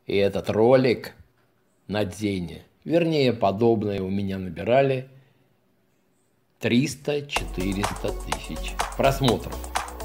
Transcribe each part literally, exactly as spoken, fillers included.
И этот ролик на Дзене, вернее, подобные у меня набирали триста-четыреста тысяч просмотров.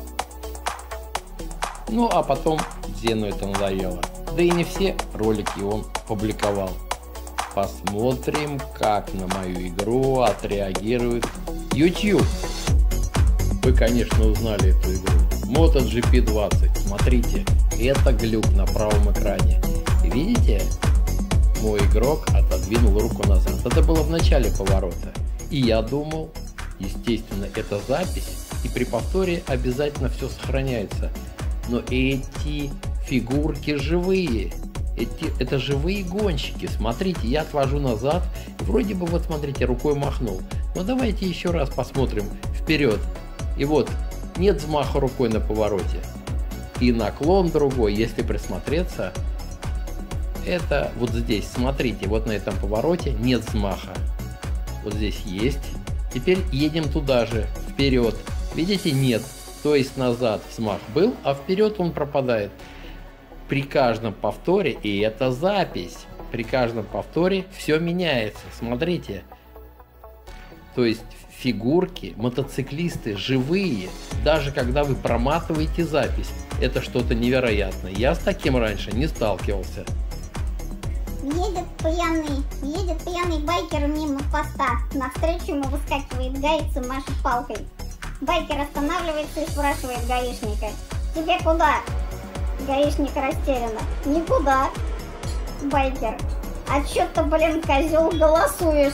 Ну, а потом Дзену это надоело. Да и не все ролики он публиковал. Посмотрим, как на мою игру отреагирует YouTube. Вы, конечно, узнали эту игру. MotoGP двадцать. Смотрите, это глюк на правом экране. Видите? Мой игрок отодвинул руку назад. Это было в начале поворота. И я думал, естественно, это запись. И при повторе обязательно все сохраняется. Но эти фигурки живые. Эти, это живые гонщики. Смотрите, я отвожу назад. Вроде бы, вот смотрите, рукой махнул. Но давайте еще раз посмотрим вперед. И вот, нет взмаха рукой на повороте. И наклон другой, если присмотреться, это вот здесь. Смотрите, вот на этом повороте нет взмаха. Вот здесь есть. Теперь едем туда же, вперед. Видите, нет. То есть назад взмах был, а вперед он пропадает. При каждом повторе, и это запись, при каждом повторе все меняется. Смотрите. То есть фигурки, мотоциклисты живые, даже когда вы проматываете запись. Это что-то невероятное. Я с таким раньше не сталкивался. Едет пьяный, едет пьяный байкер мимо поста. Навстречу ему выскакивает гаец и машет палкой. Байкер останавливается и спрашивает гаишника: «Тебе куда?» Гаишник растерянно: «Никуда». Байкер: «А чё ты, блин, козел, голосуешь?»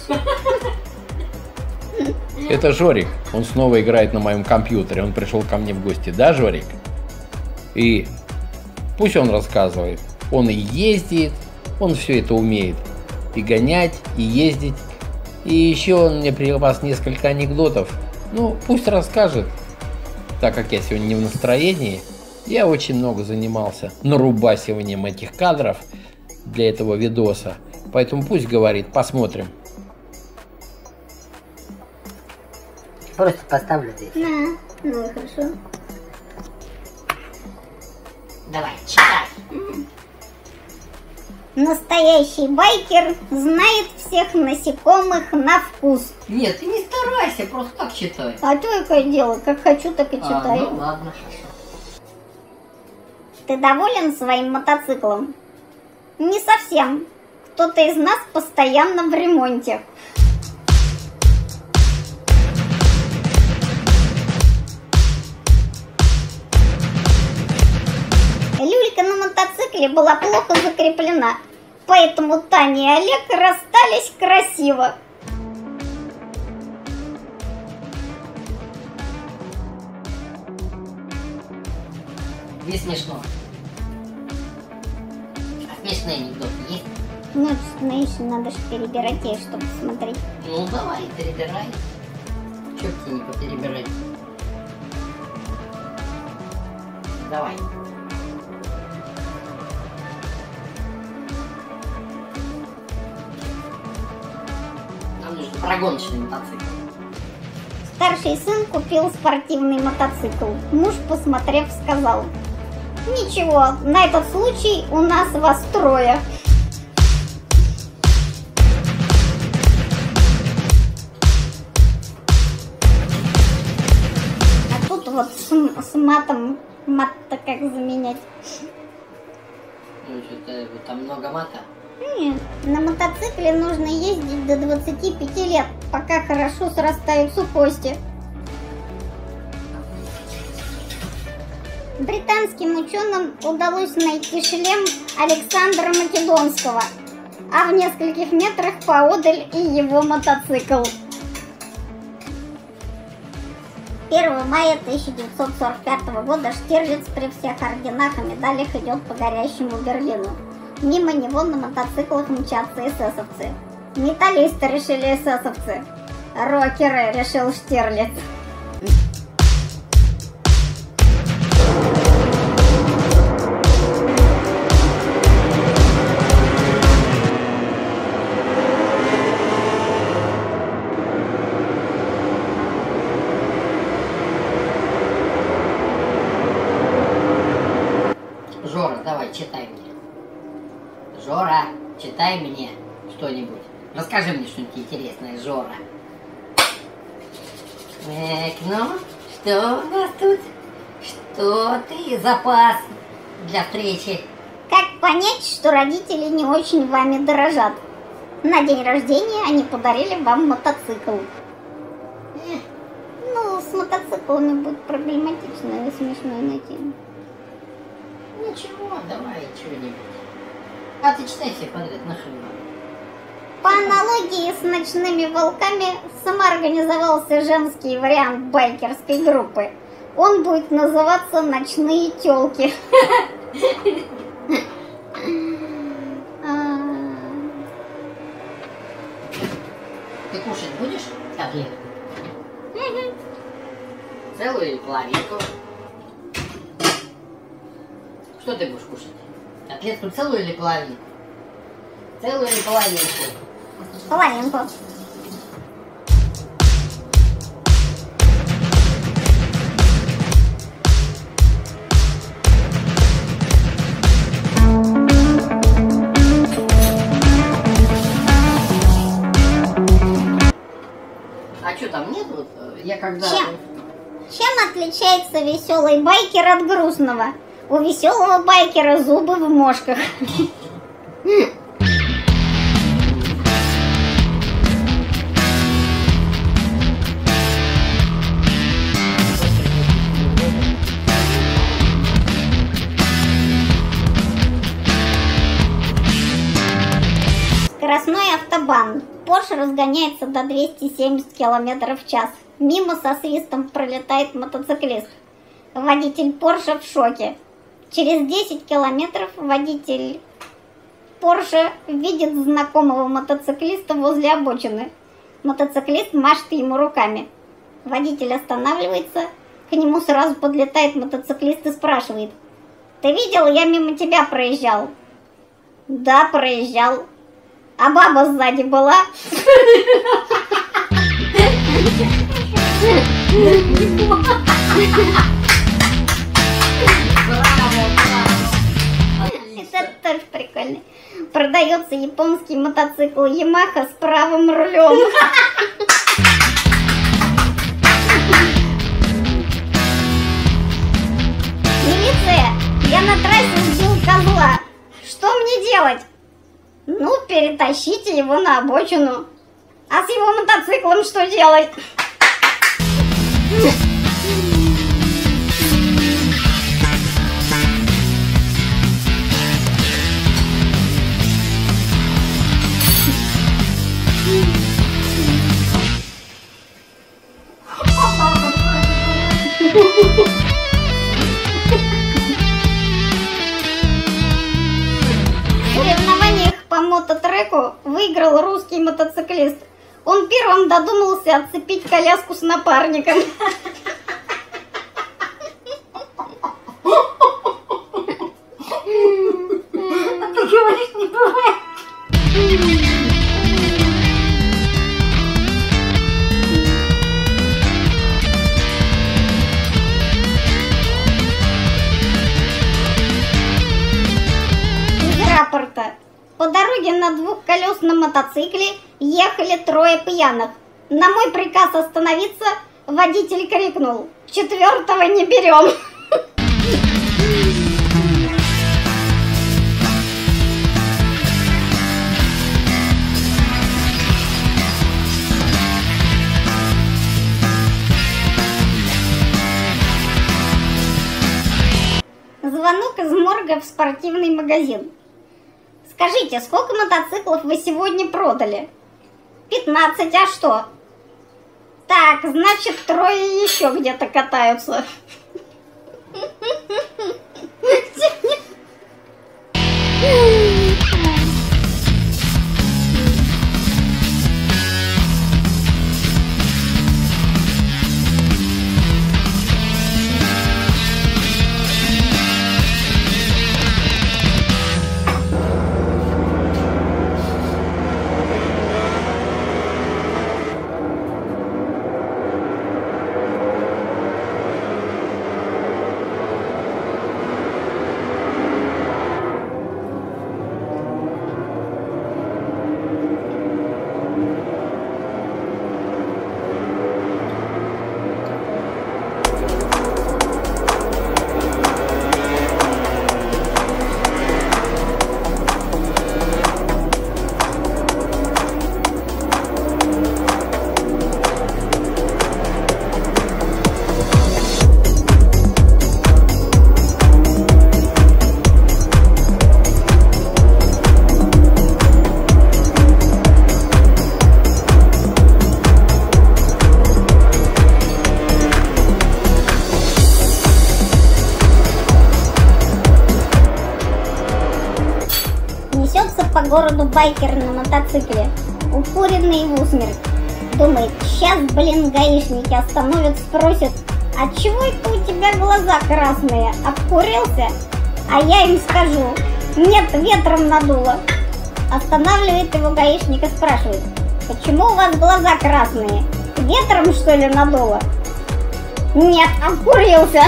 Это Жорик. Он снова играет на моем компьютере. Он пришел ко мне в гости. Да, Жорик? И пусть он рассказывает. Он и ездит, он все это умеет. И гонять, и ездить. И еще он мне припас несколько анекдотов. Ну, пусть расскажет. Так как я сегодня не в настроении, я очень много занимался нарубасиванием этих кадров для этого видоса. Поэтому пусть говорит, посмотрим. Просто поставлю здесь. На, ну хорошо. Давай, читай. Настоящий байкер знает всех насекомых на вкус. Нет, ты не старайся, просто так читай. А то я дело, как хочу, так и читаю. А, ну ладно, хорошо. Ты доволен своим мотоциклом? Не совсем. Кто-то из нас постоянно в ремонте. Люлька на мотоцикле была плохо закреплена, поэтому Таня и Олег расстались красиво. Не смешно. А смешные анекдоты есть? Ну, знаешь, надо же перебирать ей, чтобы смотреть. Ну давай, перебирай. Чё тебе не поперебирать? Давай. Нам нужен прогоночный мотоцикл. Старший сын купил спортивный мотоцикл. Муж, посмотрев, сказал: «Ничего, на этот случай у нас вас трое». А тут вот с, с матом, мат-то как заменять? Ну что-то вот там много мата. Нет, на мотоцикле нужно ездить до двадцати пяти лет, пока хорошо срастаются кости. Британским ученым удалось найти шлем Александра Македонского, а в нескольких метрах поодаль и его мотоцикл. первого мая тысяча девятьсот сорок пятого года Штирлиц при всех орденах и медалях идет по горящему Берлину. Мимо него на мотоциклах мчатся эсэсовцы. Металлисты решили эсэсовцы. Рокеры, решил Штирлиц. Жора, давай, читай мне. Жора, читай мне что-нибудь. Расскажи мне что-нибудь интересное, Жора. Так, ну, что у нас тут? Что ты запас для встречи? Как понять, что родители не очень вами дорожат? На день рождения они подарили вам мотоцикл. Эх, Ну, с мотоциклами будет проблематично и смешно найти. ничего, давай что-нибудь. А ты читай все подряд, нахрен. По аналогии с ночными волками самоорганизовался женский вариант байкерской группы. Он будет называться «Ночные тёлки». Ты кушать будешь котлетку? Целую или половинку? Что ты будешь кушать? Котлетку целую или половинку? Целую или половинку? Половинку. А что там нет? Вот, я когда... Чем? Чем отличается веселый байкер от грустного? У веселого байкера зубы в мошках. Скоростной автобан. Порше разгоняется до двухсот семидесяти километров в час. Мимо со свистом пролетает мотоциклист. Водитель Порше в шоке. Через десять километров водитель Порше видит знакомого мотоциклиста возле обочины. Мотоциклист машет ему руками. Водитель останавливается. К нему сразу подлетает мотоциклист и спрашивает: «Ты видел, я мимо тебя проезжал?» «Да, проезжал». «А баба сзади была?» Это тоже прикольно. Продается японский мотоцикл Ямаха с правым рулем. Милиция, я на трассе сбил козла. Что мне делать? Ну, перетащите его на обочину. А с его мотоциклом что делать? В соревнованиях по мототреку выиграл русский мотоциклист. Он первым додумался отцепить коляску с напарником. А ты говоришь, не бывает. Из рапорта. По дороге на двухколесном мотоцикле ехали трое пьяных. На мой приказ остановиться водитель крикнул: «Четвертого не берем!» Звонок из морга в спортивный магазин. Скажите, сколько мотоциклов вы сегодня продали? пятнадцать, а что? Так, значит, трое еще где-то катаются. по городу байкер на мотоцикле, укуренный в усмерть. Думает, сейчас, блин, гаишники остановят, спросят, а чего это у тебя глаза красные, обкурился? А я им скажу, нет, ветром надуло. Останавливает его гаишник и спрашивает, почему у вас глаза красные? Ветром, что ли, надуло? Нет, обкурился.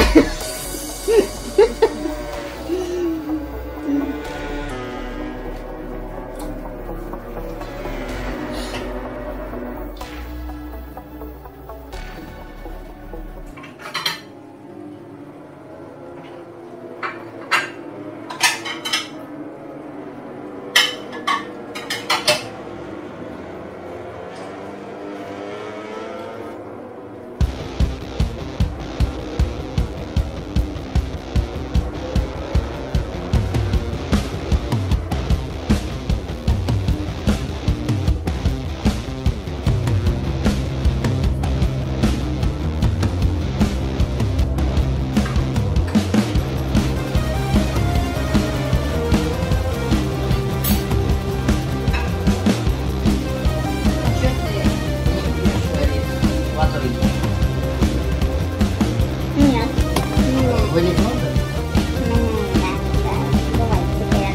Нет. Вы не много? Да, да, бывает теперь.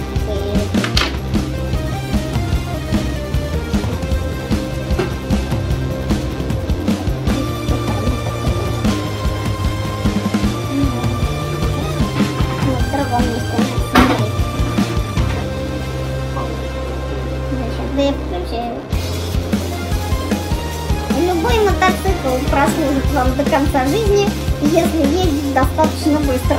В другом месте смотреть. Да, я включаю. Любой мотоцикл прослужит вам до конца жизни, если ездить достаточно быстро.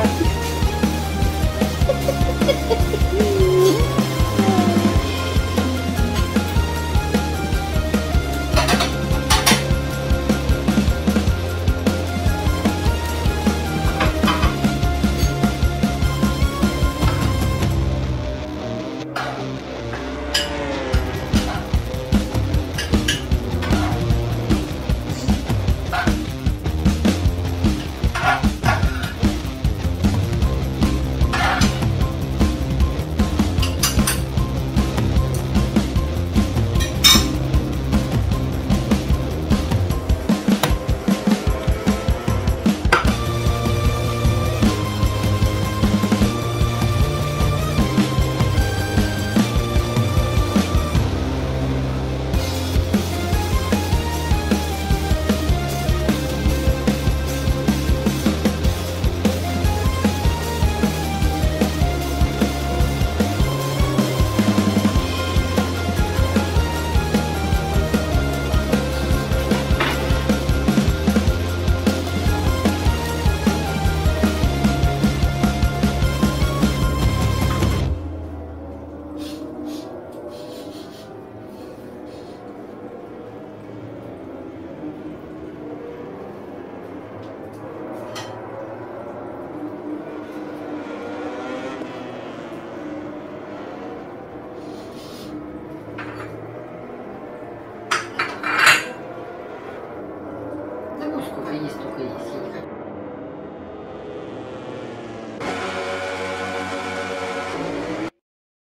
Да ну сколько есть, только есть. Я не хочу.